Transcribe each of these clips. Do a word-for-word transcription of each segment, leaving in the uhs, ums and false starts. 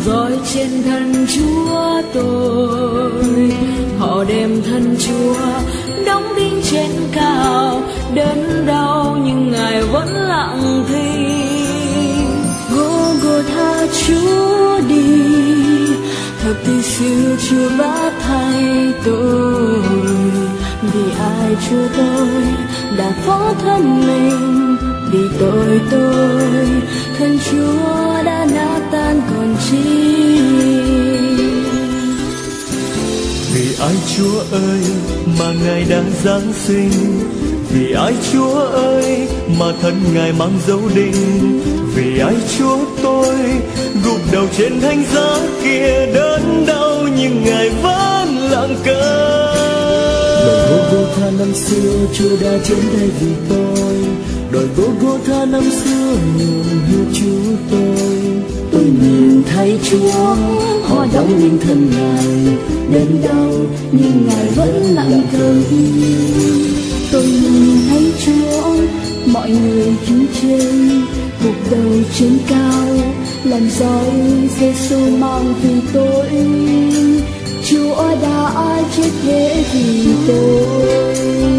roi trên thân Chúa tôi. Họ đem thân Chúa đóng đinh trên cao, đớn đau nhưng Ngài vẫn lặng thinh. Gô-gô-tha Chúa đi, thập tự sự Chúa vác thay tôi. Vì ai Chúa tôi đã phó thân mình, vì tội tôi thân Chúa đã nát tan còn chi. Vì ai Chúa ơi mà Ngài đang giáng sinh, vì ai Chúa ơi mà thân Ngài mang dấu đinh. Vì ai Chúa tôi gục đầu trên thánh giá kia, đớn đau nhưng Ngài vẫn lặng câm. Đời Gô-gô-tha năm xưa Chúa đã trên đây vì tôi. Đời Gô-gô-tha năm xưa nhường hiệp Chúa tôi. Tôi nhìn thấy Chúa họ đóng đinh thân Ngài, đớn đau nhưng Ngài vẫn lặng câm. Tôi nhìn thấy Chúa mọi người đứng trên, gục đầu trên cao làm roi Giêsu mang vì tôi. Chúa đã chết thế vì tôi.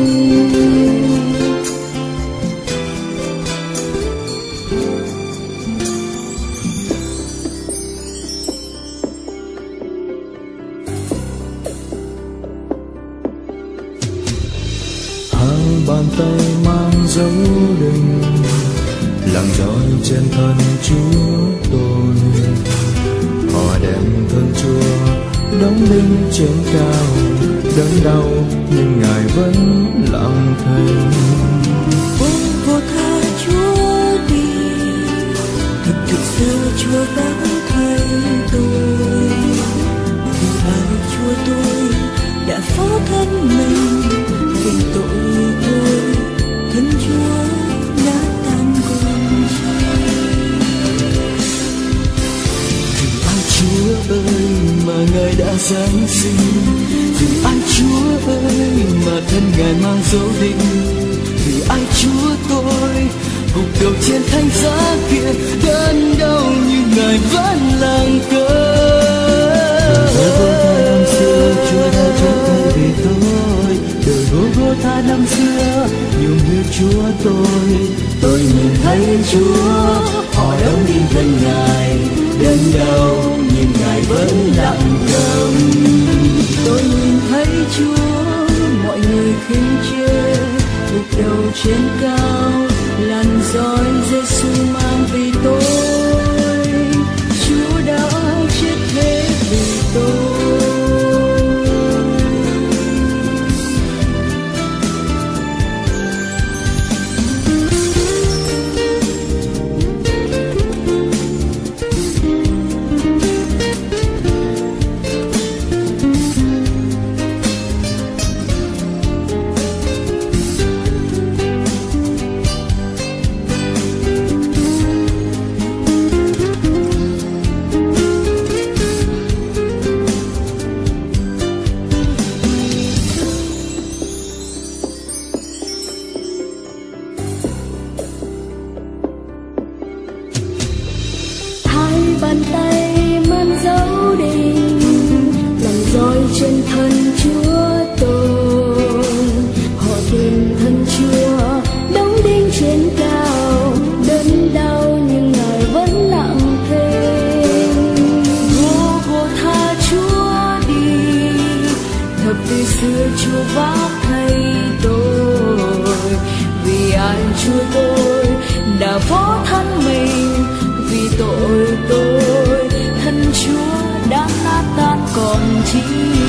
Hai bàn tay mang dấu đinh, làm roi trên thân Chúa tôi. Họ đem thân Chúa đóng đinh trên cao, đớn đau nhưng Ngài vẫn lặng thinh. Gô-gô-tha Chúa đi, thập tự xưa Chúa vác thay tôi. Vì ai Chúa tôi đã phó thân mình, vì tội tôi thân Chúa đã tan còn chi. Vì ai Chúa ơi mà Ngài đã giáng sinh, vì ai Chúa ơi mà thân Ngài mang dấu đinh. Vì ai Chúa tôi gục đầu trên thánh giá kia, đớn đau nhưng Ngài vẫn lặng câm. Đời Gô-gô-tha năm xưa Chúa đã chết thay vì tôi. Đời Gô-gô-tha năm xưa nhường huyết Chúa tôi. Tôi nhìn thấy Chúa họ đóng đinh thân Ngài, đớn đau nhưng Ngài vẫn lặng câm. Tôi nhìn thấy Chúa mọi người khinh chê, gục đầu trên cao làn roi Giêsu mang vì tôi. Chúa đã chết thế vì tôi. Bàn tay mang dấu đinh, làm roi trên thân Chúa tôi. Họ tìm thân Chúa đóng đinh trên cao, đớn đau nhưng Ngài vẫn lặng thinh. Gô-gô-tha Chúa đi, thập tự xưa Chúa vác thay tôi. Vì ai Chúa tôi đã phó thân mình, vì tội tôi thân Chúa đã nát tan còn chi.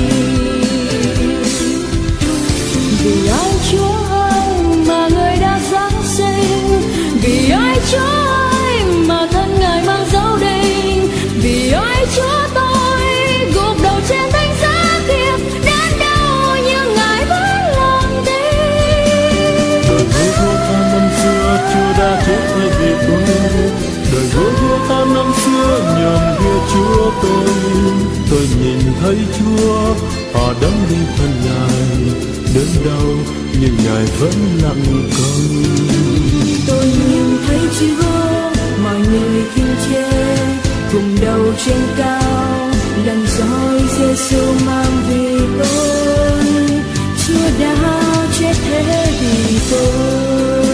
Vì ai Chúa ơi mà Người đã giáng sinh, vì ai Chúa ơi mà thân Ngài mang dấu đinh. Vì ai Chúa tôi gục đầu trên thánh giá kia, đớn đau nhưng Ngài vẫn lặng thinh. Đời Gô-gô-tha năm xưa Chúa đã chết thay vì tôi. Đời Gô-gô-tha năm xưa nhường huyết Chúa tôi. Tôi nhìn thấy Chúa họ đóng đinh thân Ngài, đớn đau nhưng Ngài vẫn lặng câm. Tôi nhìn thấy Chúa mọi người khinh chê, cùng đầu trên cao, lần roi Giêsu mang vì tôi, Chúa đã chết thế vì tôi.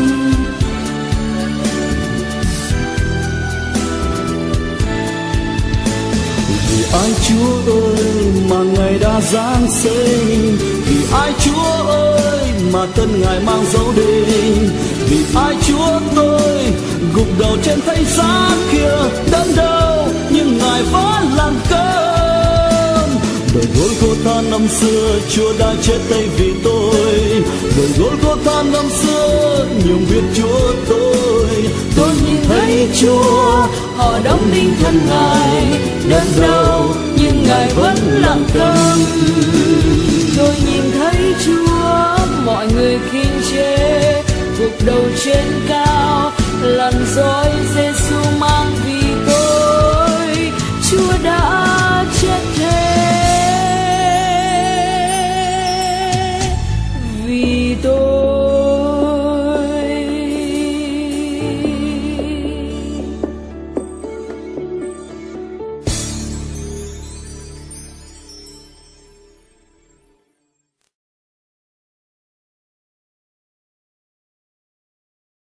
Vì ai Chúa ơi mà Ngài đã giáng sinh, vì ai Chúa ơi mà thân Ngài mang dấu đinh, vì ai Chúa tôi gục đầu trên thánh giá kia đớn đau nhưng Ngài vẫn làm cơm. Đời Golgotha năm xưa Chúa đã chết tay vì tôi, đời Golgotha năm xưa nhung huyết Chúa tôi. Tôi nhìn thấy Chúa họ đóng đinh thân Ngài đớn đau nhưng Ngài vẫn làm cơm. Tôi nhìn thấy Chúa mọi người khinh chê gục đầu trên cao, làn roi Giêsu